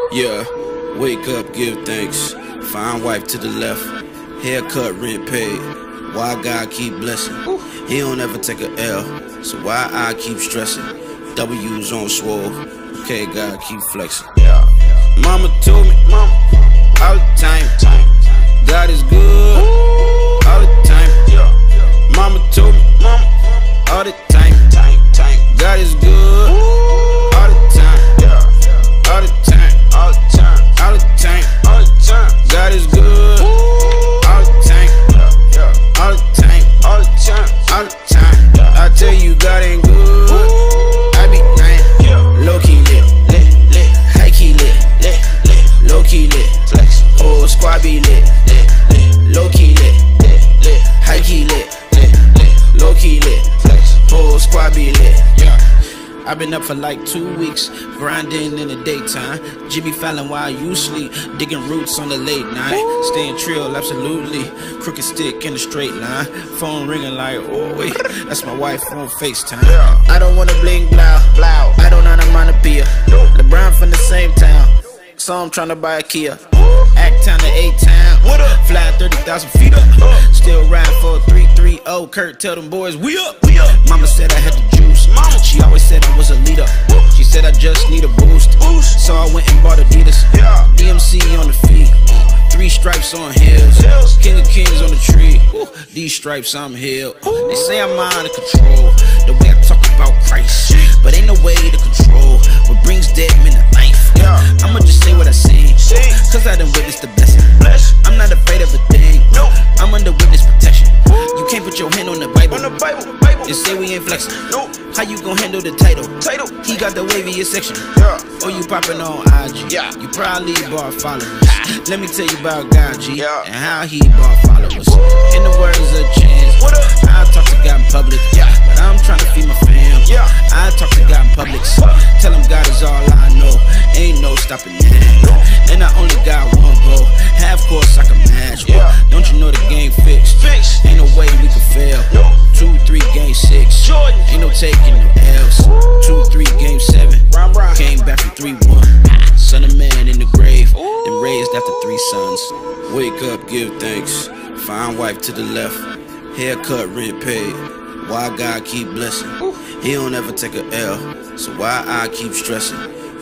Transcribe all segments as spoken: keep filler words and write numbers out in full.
Yeah, wake up, give thanks. Fine wife to the left, haircut, rent paid. Why God keep blessing? He don't ever take a L, so why I keep stressing? W's on swole, okay, God keep flexing. Yeah. Mama told me, mama, all the time, God is good, all the time. Yeah. Mama told me, mama, all the time, God is good, all the time, all the time, all the time, all the time, all the time. God is good, all the time, all the time, all the time, all the time. I tell you, God ain't good. I be lying, low key lit, lit, lit, high key lit, lit, lit, low key lit, flex. Whole squad be lit, lit, lit, low key lit, lit, lit, high key lit, lit, lit, low key lit, flex. Whole squad be lit, yeah. I've been up for like two weeks, grinding in the daytime. Jimmy Fallon while you sleep, digging roots on the late night. Staying trill, absolutely. Crooked stick in a straight line. Phone ringing like, oh wait, that's my wife on FaceTime. I don't wanna bling blow, blow. I don't onomatopoeia. LeBron from the same town, so I'm tryna buy a Kia. Act town to A-town, fly thirty thousand feet up. Still ride for a three three oh. Kurt, tell them boys, we up, we up. Mama said I had the juice. Mama, she always said I was a leader. She said I just need a boost, so I went and bought Adidas. D M C on the feet, three stripes on heels. King of kings on the tree. These stripes I'm healed. They say I'm out of control, the way I talk about Christ, but ain't no way to control what brings dead men to life. I'ma just say what I see, cause I done witnessed the blessing. I'm not afraid of a thing, I'm under witness protection. You can't put your hand on the Bible and say we ain't flexing. How you gon' handle the title? He got the waviest section. Oh, you poppin' on I G, you probably bought followers. Let me tell you about God G, and how he bought followers. In the words of Chance, I talk to God in public, but I'm trying to feed my fam. I talk to God in public, tell him God is all I know. Ain't no stopping that, and I only got one goal. Half course I can match, don't you know the game fixed? Ain't no way we can fail. Two, three, game six, ain't no taking no L's. Two, three, game seven, came back from three one. Son of man in the grave, then raised after three sons. Wake up, give thanks. Fine wife to the left, haircut, rent paid. Why God keep blessing? He don't ever take a L, so why I keep stressing?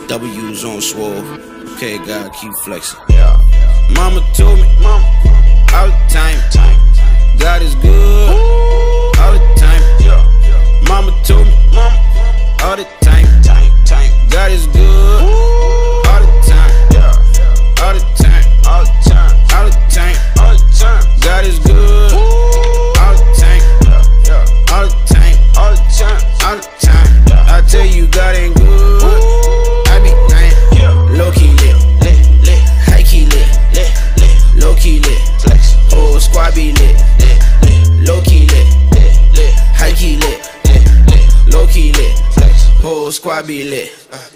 W's on swole, okay, God keep flexing. Mama told me, mama, all the time, God is good, all the time. Mama told me, mama, all the time, God is good, all the time, all the time, all the time, all the time, all the time. God is good, all the time, all the time, all the time, all the time. I tell you, God ain't good. I be lying, low key lit, lit, lit, high key lit, lit, lit, low key lit, flex. Whole squad be lit, lit, lit, low key lit, lit, lit, high key lit, lit, lit, low key lit, flex. Whole squad be lit.